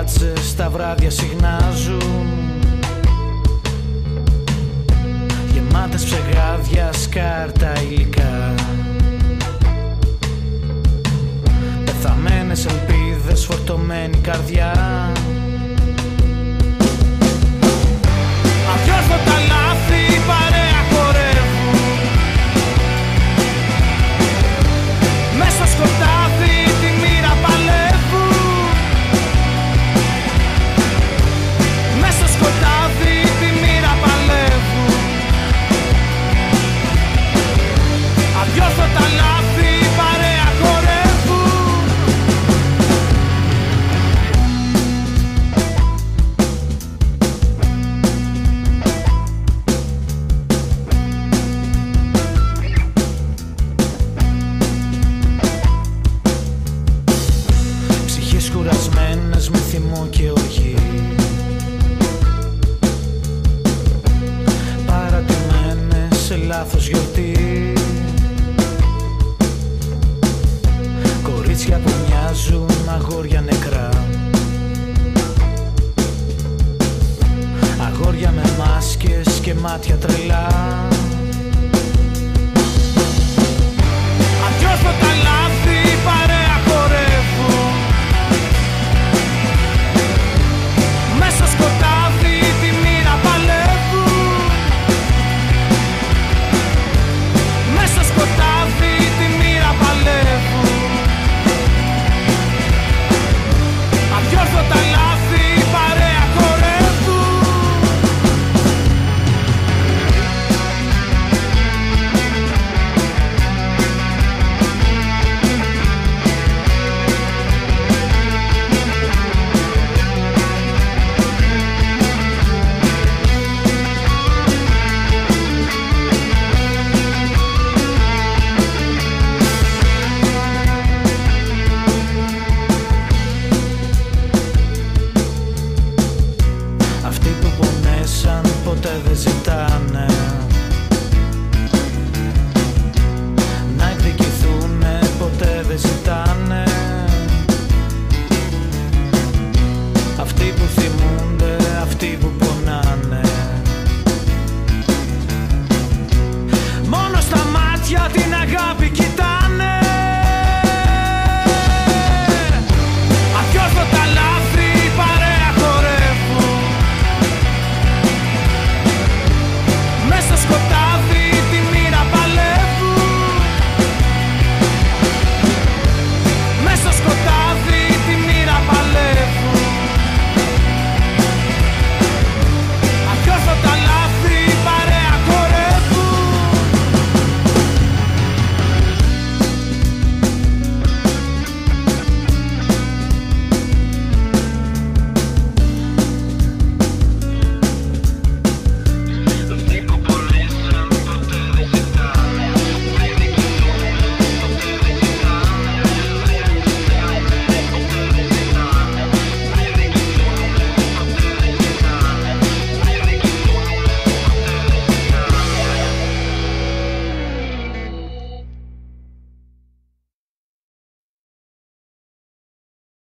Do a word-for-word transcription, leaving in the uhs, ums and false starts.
πλάτσες τα βράδια συχνάζουν, γεμάτες ψεγάδια, σκάρτα υλικά, πεθαμένες ελπίδες, φορτωμένη καρδιά. Αδιόρθωτα λάθη παρέα χορεύουν, μες στο σκοτάδι τη μοίρα παλεύουν, μες στο σκοτάδι τη μοίρα παλεύουν. Αδιόρθωτα λάθη παρέα χορεύουν. Ψυχές κουρασμένες με θυμό και οργή, παρατημένες σε λάθος γιορτή, κορίτσια που μοιάζουν αγόρια νεκρά, αγόρια με μάσκες και μάτια τρελά.